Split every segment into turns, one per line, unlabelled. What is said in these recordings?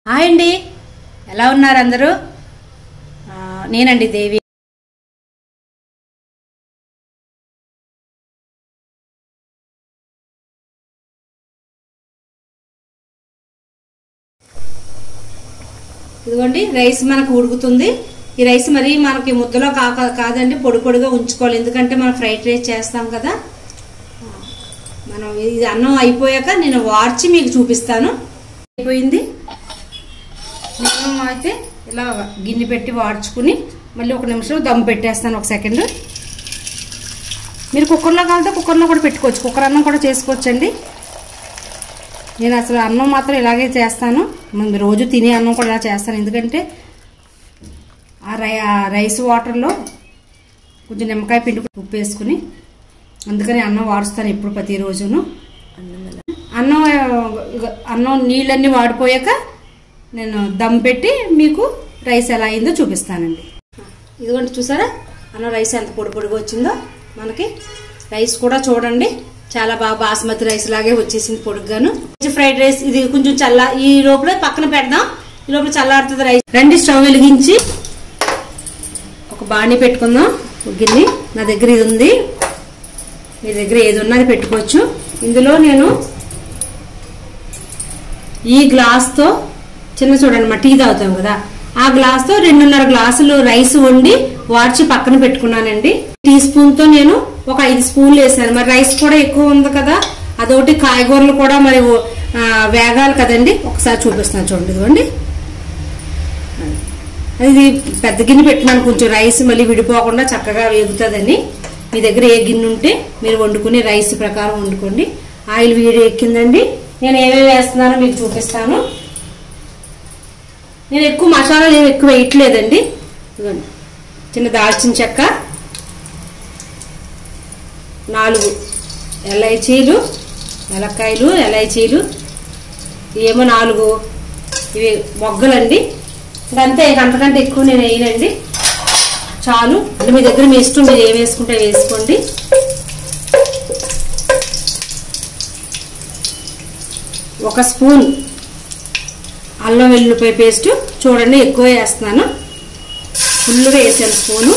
Hi అండి, ఎలా ఉన్నారు అందరూ? నేనండి దేవి. ఇదిగోండి రైస్ మనకు ఉడుకుతుంది. ఈ రైస్ మరి మనకి ముద్దలో కాదండి, పొడి పొడిగా ఉంచుకోవాలి. ఎందుకంటే మనం ఫ్రైడ్ రైస్ చేస్తాం కదా. మనం ఇది అన్నం అయిపోయాక నేను వార్చి మీకు చూపిస్తాను. అయిపోయింది. నేను అయితే ఇలా గిన్నె పెట్టి వాడ్చుకుని మళ్ళీ ఒక నిమిషం దమ్ పెట్టేస్తాను. ఒక సెకండ్. మీరు కుక్కర్లో కావాలంటే కుక్కర్లో కూడా పెట్టుకోవచ్చు, కుక్కర్ అన్నం కూడా చేసుకోవచ్చండి. నేను అసలు అన్నం మాత్రం ఇలాగే చేస్తాను. రోజు తినే అన్నం కూడా ఇలా చేస్తాను. ఎందుకంటే ఆ రైస్ వాటర్లో కొంచెం నిమ్మకాయ పిండి ఉప్పు వేసుకుని అందుకని అన్నం వాడుస్తాను ఎప్పుడు ప్రతిరోజును. అన్నం నీళ్ళన్నీ వాడిపోయాక నేను దమ్ పెట్టి మీకు రైస్ ఎలా అయిందో చూపిస్తానండి. ఇదిగోండి చూసారా అన్నం రైస్ ఎంత పొడి పొడిగా వచ్చిందో. మనకి రైస్ కూడా చూడండి చాలా బాగా బాస్మతి రైస్ లాగే వచ్చేసింది పొడిగాను. ఫ్రైడ్ రైస్ ఇది కొంచెం ఈ లోపల పక్కన పెడదాం. ఈ లోపల చల్లారుతుంది రైస్. రండి స్టవ్ వెలిగించి ఒక బాణీ పెట్టుకుందాం. గిన్నె నా దగ్గర ఇది ఉంది, మీ దగ్గర ఏది ఉన్నది పెట్టుకోవచ్చు. ఇందులో నేను ఈ గ్లాస్తో చిన్న చూడండి మా టీ తాగుతాం కదా, ఆ గ్లాస్తో 2.5 గ్లాసులు రైస్ వండి వార్చి పక్కన పెట్టుకున్నానండి. టీ స్పూన్ తో నేను ఒక 5 స్పూన్లు వేసాను. మరి రైస్ కూడా ఎక్కువ ఉంది కదా, అదొకటి కాయగూరలు కూడా మరి వేగాలి కదండి. ఒకసారి చూపిస్తాను చూడండి. ఇదిగోండి అది పెద్ద గిన్నె పెట్టినాను, కొంచెం రైస్ మళ్ళీ విడిపోకుండా చక్కగా వేగుతుందని. మీ దగ్గర ఏ గిన్నె ఉంటే మీరు వండుకుని రైస్ ప్రకారం వండుకోండి. ఆయిల్ వేడి ఎక్కిందండి. నేను ఏమేమి వేస్తున్నానో మీకు చూపిస్తాను. నేను ఎక్కువ మసాలాలు ఏమి ఎక్కువ వేయట్లేదండి. ఇదిగోండి చిన్న దాల్చిన చెక్క, 4 ఎలైచీలు, ఎలక్కాయలు, ఎలైచీలు, ఏమో 4 ఇవి మొగ్గలండి. ఇదంతే, అంతకంటే ఎక్కువ నేను వేయనండి, చాలు. అంటే మీ దగ్గర మీ ఇష్టం, మీరు ఏం వేసుకుంటే వేసుకోండి. ఒక స్పూన్ అల్లం వెల్లుల్లిపాయ పేస్ట్ చూడండి, ఎక్కువ వేస్తున్నాను, ఫుల్గా వేసాను స్పూను.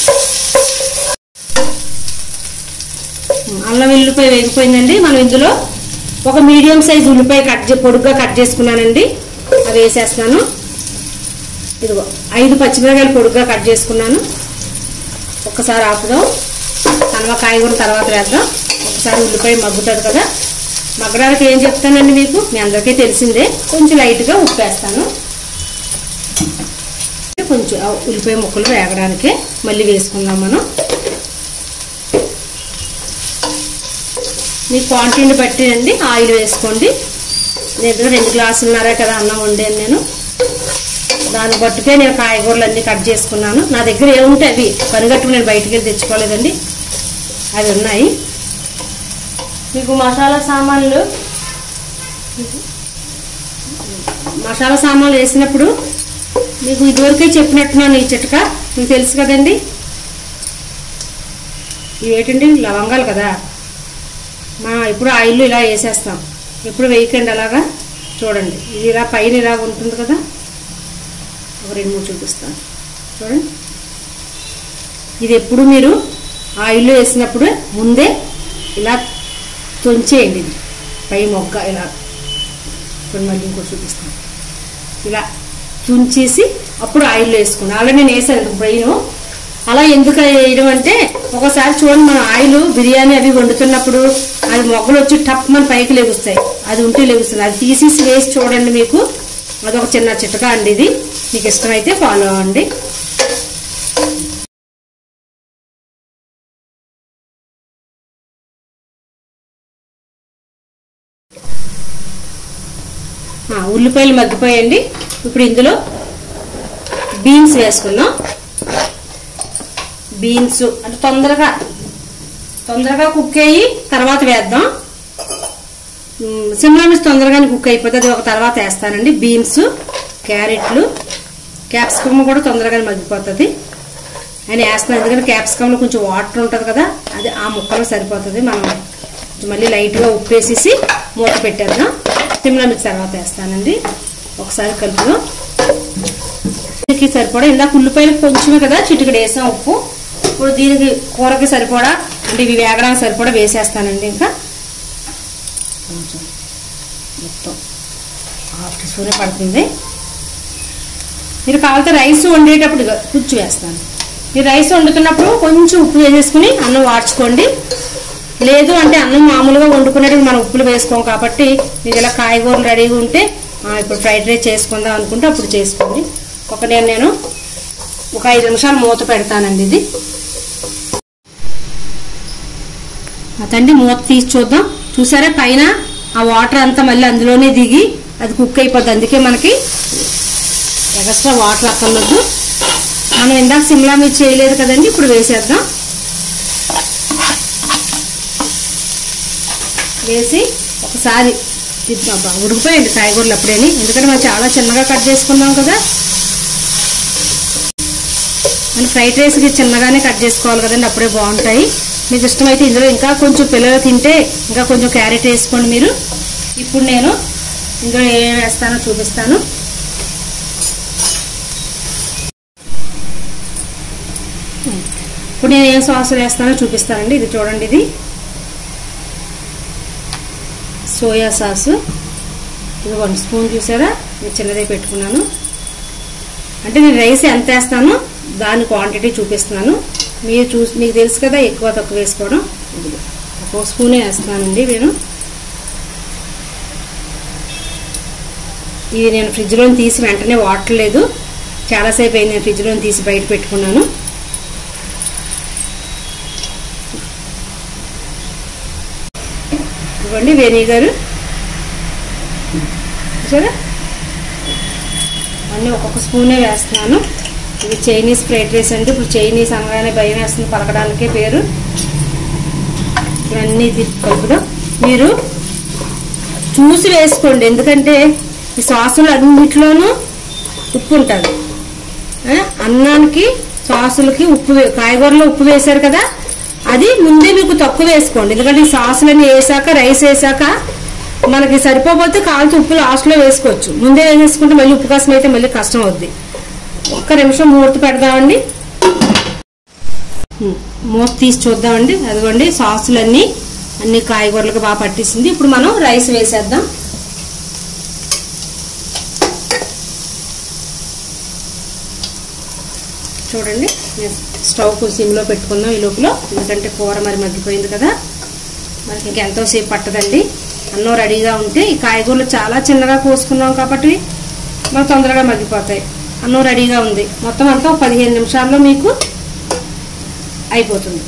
అల్లం వెల్లుల్లిపాయ వేగిపోయిందండి. మనం ఇందులో ఒక మీడియం సైజ్ ఉల్లిపాయ పొడుగ్గా కట్ చేసుకున్నానండి, అది వేసేస్తున్నాను. ఇదిగో 5 పచ్చిమిరకాయలు పొడుగ్గా కట్ చేసుకున్నాను. ఒక్కసారి ఆపుదాం, కాయ కూడా తర్వాత వేద్దాం. ఒకసారి ఉల్లిపాయ మగ్గుతుంది కదా, మగ్గడానికి ఏం చెప్తానండి మీకు, మీ అందరికీ తెలిసిందే. కొంచెం లైట్గా ఉప్పు వేస్తాను, కొంచెం ఉల్లిపాయ ముక్కలు వేగడానికే. మళ్ళీ వేసుకుందాం మనం. మీ క్వాంటిటీని బట్టి అండి ఆయిల్ వేసుకోండి. నేను 2 గ్లాసులున్నారే కదా అన్నం వండాను నేను, దాన్ని బట్టుకే నేను కాయగూరలు అన్నీ కట్ చేసుకున్నాను. నా దగ్గర ఏముంటే అవి పనిగట్టుకు నేను బయటికి వెళ్ళి తెచ్చుకోలేదండి, అవి ఉన్నాయి. మీకు మసాలా సామాన్లు వేసినప్పుడు మీకు ఇదివరకే చెప్పినట్టున్నాను. ఈ చిట్కా మీకు తెలుసు కదండి. ఇవి ఏంటండి, లవంగాలు కదా. ఇప్పుడు ఆయిల్లో ఇలా వేసేస్తాం, ఎప్పుడు వేయకండి అలాగా. చూడండి ఇది ఇలా పైన ఇలాగ ఉంటుంది కదా, ఒక 2-3 చూపిస్తాను చూడండి. ఇది ఎప్పుడు మీరు ఆయిల్లో వేసినప్పుడు ముందే ఇలా తొంచేయండి. ఇది పై మొగ్గ ఇలా మళ్ళీ ఇంకోటి చూపిస్తాను. ఇలా తుంచేసి అప్పుడు ఆయిల్లో వేసుకోండి. అలా నేను వేసాను బ్రెయిన్. అలా ఎందుకు వేయడం అంటే, ఒకసారి చూడండి మనం ఆయిల్ బిర్యానీ అవి వండుతున్నప్పుడు అది మొగ్గలు వచ్చి టప్ మన పైకి లెగుస్తాయి, అది ఉంటే లెగుస్తుంది. అది తీసేసి వేసి చూడండి. మీకు అదొక చిన్న చిట్కా అండి. ఇది మీకు ఇష్టమైతే ఫాలో అవ్వండి. ఉల్లిపాయలు మగ్గిపోయండి. ఇప్పుడు ఇందులో బీన్స్ వేసుకుందాం. బీన్స్ అంటే తొందరగా కుక్ అయ్యి తర్వాత వేద్దాం. సిమ్లా మిర్చి తొందరగానే కుక్ అయిపోతుంది, ఒక తర్వాత వేస్తానండి. బీన్స్, క్యారెట్లు, క్యాప్సికమ్ కూడా తొందరగానే మగ్గిపోతుంది అని వేస్తాను. ఎందుకంటే క్యాప్సికంలో కొంచెం వాటర్ ఉంటుంది కదా, అది ఆ ముక్కలో సరిపోతుంది. మనం మళ్ళీ లైట్గా ఉప్పు వేసేసి మూత పెట్టేద్దాం. సిమ్లా మిర్చి తర్వాత వేస్తానండి. ఒకసారి కలుపుదాం. దీనికి సరిపడా ఇందాక ఉల్లిపాయలు కొంచెమే కదా చిటికెడు వేసాం ఉప్పు. ఇప్పుడు దీనికి కూరకి సరిపడా అంటే ఇవి వేగడానికి సరిపడా వేసేస్తానండి. ఇంకా కొంచెం మొత్తం 1/2 టీ స్పూన్ పడుతుంది. మీరు కావాలంటే రైస్ వండేటప్పుడు కొంచెం వేస్తాను. మీరు రైస్ వండుతున్నప్పుడు కొంచెం ఉప్పు వేసేసుకుని అన్నం వాడ్చుకోండి. లేదు అంటే అన్నం మామూలుగా వండుకునేటప్పుడు మనం ఉప్పులు వేసుకోం కాబట్టి మీకు ఇలా కాయగూరలు రెడీగా ఉంటే ఇప్పుడు ఫ్రైడ్ రైస్ చేసుకుందాం అనుకుంటే అప్పుడు చేసుకోండి. నేను ఒక 5 నిమిషాలు మూత పెడతానండి. ఇది అదండి మూత తీసి చూద్దాం. చూసారా పైన ఆ వాటర్ అంతా మళ్ళీ అందులోనే దిగి అది కుక్ అయిపోద్ది. అందుకే మనకి ఎక్స్ట్రా వాటర్ అక్కర్లేదు. మనం ఇందాక సిమ్లా మిర్చి చేయలేదు కదండి, ఇప్పుడు వేసేద్దాం. వేసి ఒకసారి ఉడికిపోయండి కాయగూరలు అప్పుడేని, ఎందుకంటే మనం చాలా చిన్నగా కట్ చేసుకున్నాం కదా. మనం ఫ్రైడ్ రైస్కి చిన్నగానే కట్ చేసుకోవాలి కదండి, అప్పుడే బాగుంటాయి. మీకు ఇష్టమైతే ఇందులో ఇంకా కొంచెం పిల్లలు తింటే ఇంకా కొంచెం క్యారెట్ వేసుకోండి మీరు. ఇప్పుడు నేను ఇందులో ఏం వేస్తానో చూపిస్తాను. ఇప్పుడు నేను ఏం సాసులు వేస్తానో చూపిస్తానండి. ఇది చూడండి, ఇది సోయా సాసు. ఇది 1 స్పూన్ చూసారా, నేను చిన్నదే పెట్టుకున్నాను. అంటే నేను రైస్ ఎంత వేస్తానో దాని క్వాంటిటీ చూపిస్తున్నాను. మీకు తెలుసు కదా ఎక్కువ తక్కువ వేసుకోవడం. 1 స్పూనే వేస్తానండి నేను. ఇది నేను ఫ్రిడ్జ్లో తీసి వెంటనే వాడట్లేదు, చాలాసేపు అయింది నేను ఫ్రిడ్జ్లో తీసి బయట పెట్టుకున్నాను. ఇవ్వండి వెనిగర్ సరే, అన్నీ 1 స్పూనే వేస్తున్నాను. ఇది చైనీస్ ఫ్రైడ్ రైస్ అండి. ఇప్పుడు చైనీస్ అనగానే భయం వేస్తుంది పలకడానికే పేరు. ఇవన్నీ కలుపుదాం. మీరు చూసి వేసుకోండి, ఎందుకంటే ఈ సాసులు అన్నిట్లోనూ ఉప్పు ఉంటుంది. అన్నానికి సాసులకి ఉప్పు, కాయగూరలో ఉప్పు వేశారు కదా, అది ముందే మీకు తక్కువ వేసుకోండి. ఎందుకంటే ఈ సాసులన్నీ వేసాక రైస్ వేసాక మనకి సరిపోతే కాల్చి ఉప్పు లాస్ట్లో వేసుకోవచ్చు. ముందే వేసేసుకుంటే మళ్ళీ ఉప్పు కాసం అయితే మళ్ళీ కష్టం అవుద్ది. 1 నిమిషం మూత పెడదామండి. మూత తీసి చూద్దామండి. అదిగోండి సాసులన్నీ అన్ని కాయగూరలకు బాగా పట్టేసింది. ఇప్పుడు మనం రైస్ వేసేద్దాం. చూడండి, నేను స్టవ్ సిమ్లో పెట్టుకుందాం ఈ లోపల, ఎందుకంటే కూర మరి మగ్గిపోయింది కదా, మనకి ఇంకెంతోసేపు పట్టదండి. అన్నం రెడీగా ఉంటే ఈ కాయగూరలు చాలా చిన్నగా కోసుకున్నాం కాబట్టి మనకు తొందరగా మగ్గిపోతాయి. అన్నం రెడీగా ఉంది. మొత్తం అంతా 15 నిమిషాల్లో మీకు అయిపోతుంది.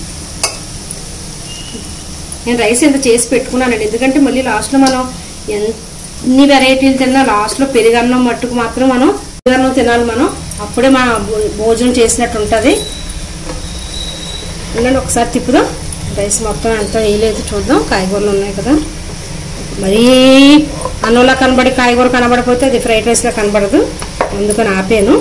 నేను రైస్ ఎంత చేసి పెట్టుకున్నానండి, ఎందుకంటే మళ్ళీ లాస్ట్లో మనం ఎన్ని వెరైటీలు తిన్నా లాస్ట్లో పెరుగన్నం మట్టుకు మాత్రం మనం పెరుగన్నం తినాలి. మనం అప్పుడే మన భోజనం చేసినట్టు ఉంటుంది. ఇలాంటి ఒకసారి తిప్పుదాం. రైస్ మొత్తం ఎంత వేయలేదు చూద్దాం. కాయగూరలు ఉన్నాయి కదా, మరీ అన్నంలా కనబడి కాయగూర కనబడిపోతే అది ఫ్రైడ్ రైస్లా కనబడదు, అందుకని ఆపాను.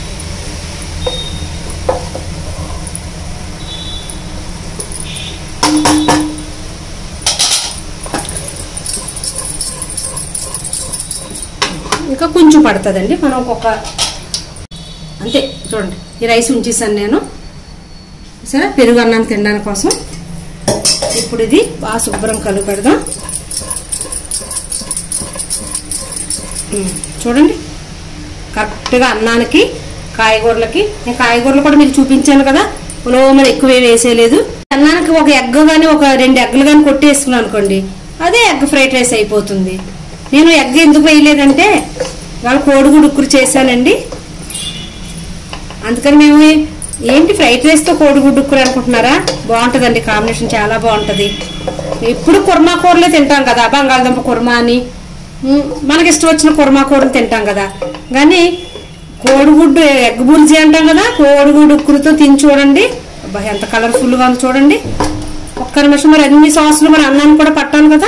ఇంకా కొంచెం పడుతుందండి, మనం అంతే. చూడండి, ఈ రైస్ ఉంచేసాను నేను సరే పెరుగు అన్నం తినడానికి కోసం. ఇప్పుడు ఇది బాగా శుభ్రం కలుపు పెడదాం. చూడండి, కరెక్ట్గా అన్నానికి కాయగూరలకి, నేను కాయగూరలు కూడా మీకు చూపించాను కదా, మరి ఎక్కువ వేసేయలేదు. అన్నానికి ఒక ఎగ్ కానీ ఒక 2 ఎగ్గులు కానీ కొట్టేసుకున్నాను అనుకోండి, అదే ఎగ్ ఫ్రైడ్ రైస్ అయిపోతుంది. నేను ఎగ్ ఎందుకు వేయలేదంటే వాళ్ళు కోడిగుడ్డు ఉక్కురు చేశానండి, అందుకని మేము ఏంటి ఫ్రైడ్ రైస్తో కోడిగుడ్డు ఉక్కురు అనుకుంటున్నారా? బాగుంటుందండి కాంబినేషన్, చాలా బాగుంటుంది. ఇప్పుడు కుర్మా కూరలే తింటాం కదా, బంగాళదుంప కుర్మా అని మనకి ఇష్టం వచ్చిన కుర్మా కూరలు తింటాం కదా, కానీ కోడిగుడ్డు ఎగ్ బుల్జీ అంటాం కదా, కోడిగుడ్డు ఉక్కురుతో తిని చూడండి, ఎంత కలర్ఫుల్గా ఉంది చూడండి. 1 నిమిషం, మరి అన్ని సాసులు మన అన్నాన్ని కూడా పట్టాను కదా.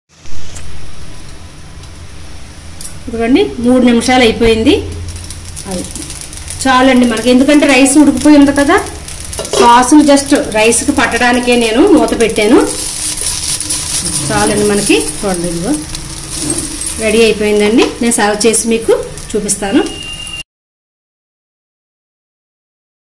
ఇదిగోండి 3 నిమిషాలు అయిపోయింది. అది చాలండి మనకి, ఎందుకంటే రైస్ ఉడికిపోయి ఉంది కదా. సాసులు జస్ట్ రైస్కి పట్టడానికే నేను మూత పెట్టాను. చాలండి మనకి. చూడండి, ఇదిగో రెడీ అయిపోయిందండి. నేను సర్వ్ చేసి మీకు చూపిస్తాను.